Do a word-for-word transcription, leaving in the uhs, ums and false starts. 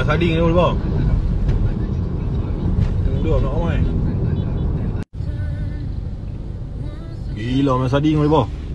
sarding ni boleh bang. Dua nak ramai. Gila main sarding boleh bang.